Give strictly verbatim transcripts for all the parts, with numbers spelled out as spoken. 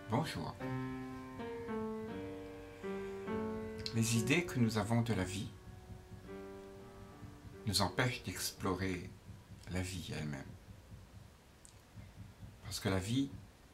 Bonjour. Les idées que nous avons de la vie nous empêchent d'explorer la vie elle-même. Parce que la vie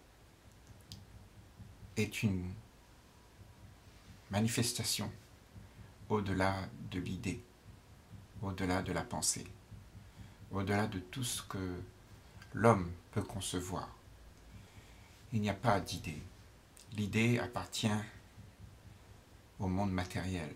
est une manifestation au-delà de l'idée, au-delà de la pensée, au-delà de tout ce que l'homme peut concevoir. Il n'y a pas d'idée. L'idée appartient au monde matériel.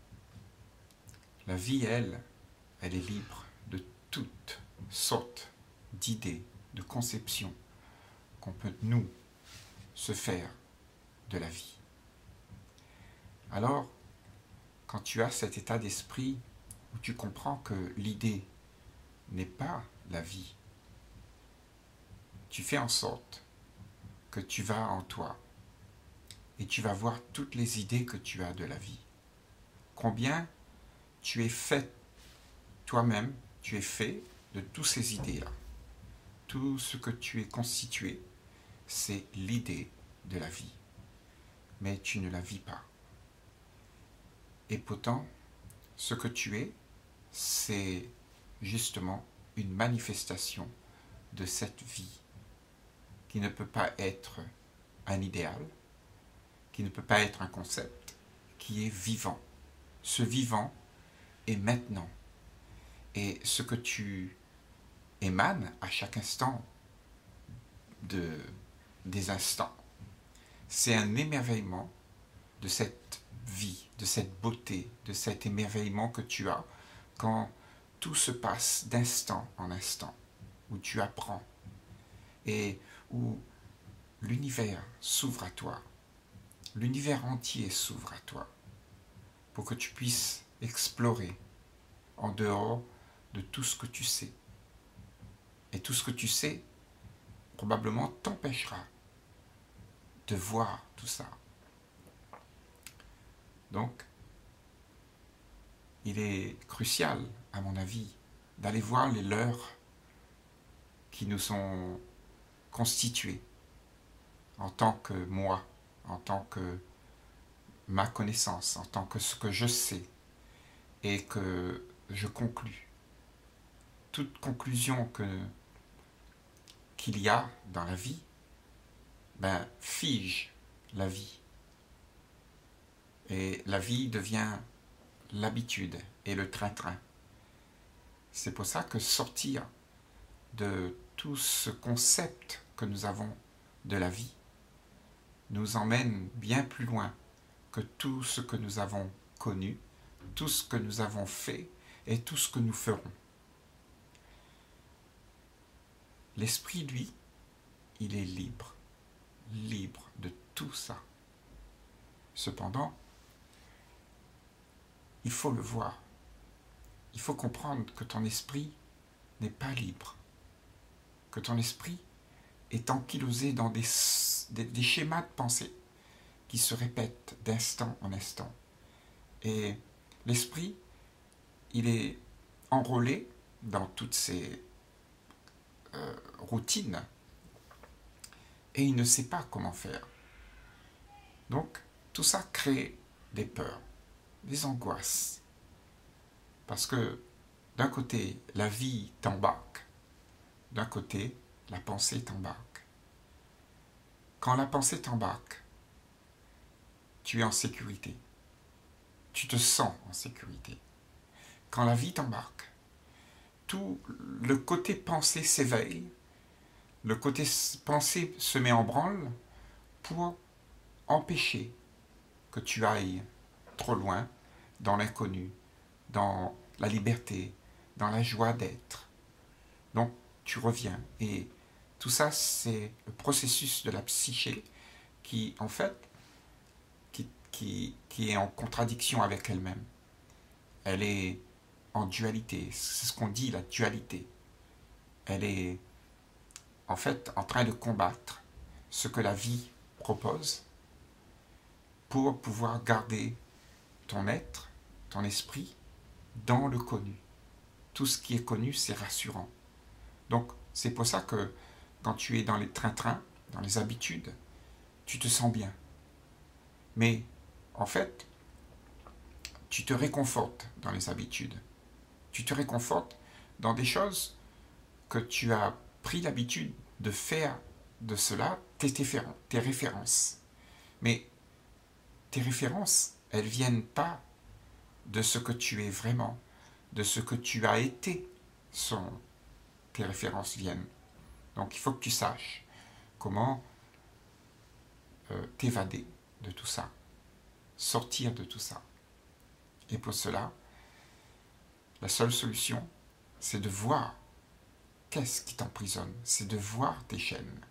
La vie, elle, elle est libre de toutes sortes d'idées, de conceptions qu'on peut, nous, se faire de la vie. Alors, quand tu as cet état d'esprit où tu comprends que l'idée n'est pas la vie, tu fais en sorte que tu vas en toi et tu vas voir toutes les idées que tu as de la vie. Combien tu es fait toi-même, tu es fait de toutes ces idées-là. Tout ce que tu es constitué, c'est l'idée de la vie. Mais tu ne la vis pas. Et pourtant, ce que tu es, c'est justement une manifestation de cette vie qui ne peut pas être un idéal, qui ne peut pas être un concept, qui est vivant. Ce vivant est maintenant. Et ce que tu émanes à chaque instant de, des instants, c'est un émerveillement de cette vie, de cette beauté, de cet émerveillement que tu as quand tout se passe d'instant en instant, où tu apprends et où l'univers s'ouvre à toi, l'univers entier s'ouvre à toi, pour que tu puisses explorer en dehors de tout ce que tu sais. Et tout ce que tu sais, probablement t'empêchera de voir tout ça. Donc, il est crucial, à mon avis, d'aller voir les leurs qui nous sont constitués en tant que moi, en tant que ma connaissance, en tant que ce que je sais et que je conclus. Toute conclusion que, qu'il y a dans la vie, ben, fige la vie. Et la vie devient l'habitude et le train-train. C'est pour ça que sortir de tout ce concept que nous avons de la vie nous emmène bien plus loin que tout ce que nous avons connu, tout ce que nous avons fait et tout ce que nous ferons. L'esprit, lui, il est libre, libre de tout ça. Cependant, il faut le voir. Il faut comprendre que ton esprit n'est pas libre, que ton esprit est ankylosé dans des, des, des schémas de pensée qui se répètent d'instant en instant. Et l'esprit, il est enrôlé dans toutes ces euh, routines et il ne sait pas comment faire. Donc, tout ça crée des peurs, des angoisses. Parce que d'un côté, la vie t'embarque, d'un côté, la pensée t'embarque. Quand la pensée t'embarque, tu es en sécurité. Tu te sens en sécurité. Quand la vie t'embarque, tout le côté pensée s'éveille, le côté pensée se met en branle pour empêcher que tu ailles trop loin dans l'inconnu, dans la liberté, dans la joie d'être. Donc, tu reviens. Et tout ça, c'est le processus de la psyché qui, en fait, qui, qui, qui est en contradiction avec elle-même. Elle est en dualité. C'est ce qu'on dit, la dualité. Elle est, en fait, en train de combattre ce que la vie propose pour pouvoir garder ton être, ton esprit, dans le connu. Tout ce qui est connu, c'est rassurant. Donc, c'est pour ça que quand tu es dans les train-train, dans les habitudes, tu te sens bien. Mais en fait, tu te réconfortes dans les habitudes. Tu te réconfortes dans des choses que tu as pris l'habitude de faire de cela tes, tes références. Mais tes références, elles ne viennent pas de ce que tu es vraiment, de ce que tu as été. Sont, tes références viennent. Donc il faut que tu saches comment euh, t'évader de tout ça, sortir de tout ça. Et pour cela, la seule solution, c'est de voir qu'est-ce qui t'emprisonne, c'est de voir tes chaînes.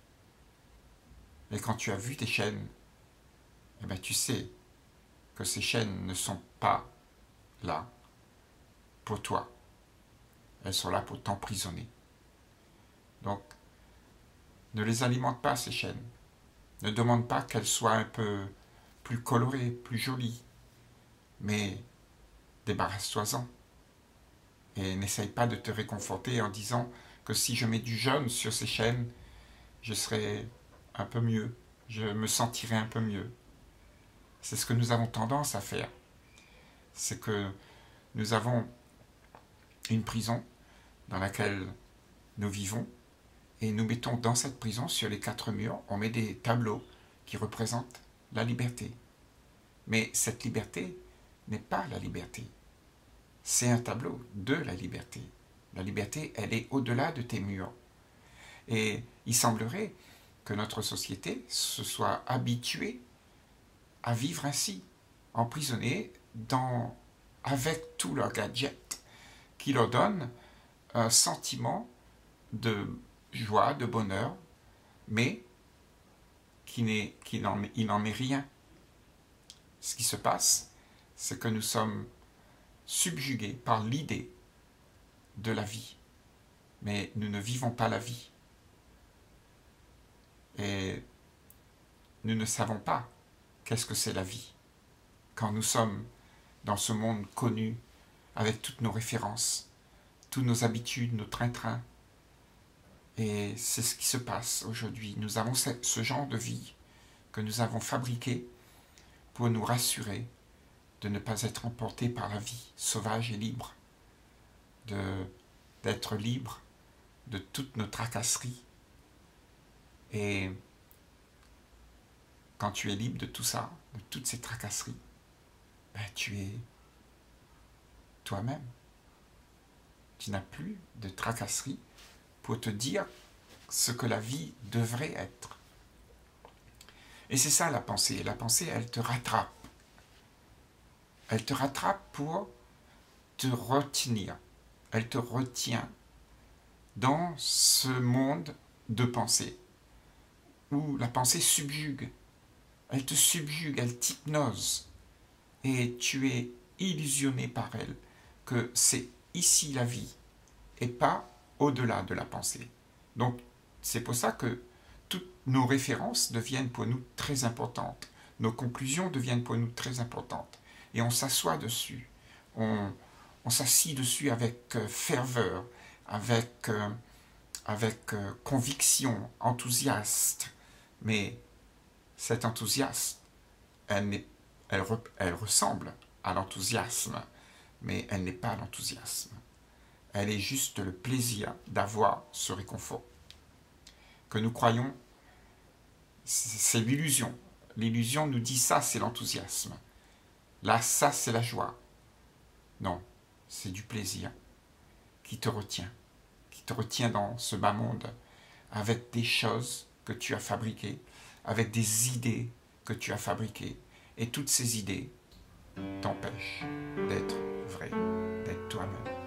Et quand tu as vu tes chaînes, eh bien, tu sais que ces chaînes ne sont pas là pour toi. Elles sont là pour t'emprisonner. Donc, ne les alimente pas, ces chaînes. Ne demande pas qu'elles soient un peu plus colorées, plus jolies. Mais débarrasse-toi-en. Et n'essaye pas de te réconforter en disant que si je mets du jaune sur ces chaînes, je serai un peu mieux, je me sentirai un peu mieux. C'est ce que nous avons tendance à faire. C'est que nous avons une prison dans laquelle nous vivons et nous mettons dans cette prison, sur les quatre murs, on met des tableaux qui représentent la liberté. Mais cette liberté n'est pas la liberté. C'est un tableau de la liberté. La liberté, elle est au-delà de tes murs. Et il semblerait que notre société se soit habituée à vivre ainsi, emprisonnée dans, avec tous leurs gadgets qui leur donnent un sentiment de joie, de bonheur, mais qui n'est, qui n'en, il n'en est rien. Ce qui se passe, c'est que nous sommes subjugués par l'idée de la vie, mais nous ne vivons pas la vie. Et nous ne savons pas qu'est-ce que c'est la vie. Quand nous sommes dans ce monde connu, avec toutes nos références, toutes nos habitudes, nos train-train, et c'est ce qui se passe aujourd'hui. Nous avons ce genre de vie que nous avons fabriqué pour nous rassurer de ne pas être emportés par la vie sauvage et libre, de, d'être libre de toutes nos tracasseries. Et quand tu es libre de tout ça, de toutes ces tracasseries, ben tu es toi-même. Tu n'as plus de tracasseries pour te dire ce que la vie devrait être. Et c'est ça la pensée. La pensée, elle te rattrape. Elle te rattrape pour te retenir. Elle te retient dans ce monde de pensée où la pensée subjugue. Elle te subjugue, elle t'hypnose. Et tu es illusionné par elle que c'est ici la vie et pas au-delà de la pensée. Donc, c'est pour ça que toutes nos références deviennent pour nous très importantes. Nos conclusions deviennent pour nous très importantes. Et on s'assoit dessus. On, on s'assit dessus avec euh, ferveur, avec, euh, avec euh, conviction, enthousiaste. Mais cet enthousiasme, elle, n'est, elle, elle ressemble à l'enthousiasme, mais elle n'est pas l'enthousiasme. Elle est juste le plaisir d'avoir ce réconfort. Que nous croyons, c'est l'illusion. L'illusion nous dit ça, c'est l'enthousiasme. Là, ça, c'est la joie. Non, c'est du plaisir qui te retient, qui te retient dans ce bas monde, avec des choses que tu as fabriquées, avec des idées que tu as fabriquées. Et toutes ces idées t'empêchent d'être vrai, d'être toi-même.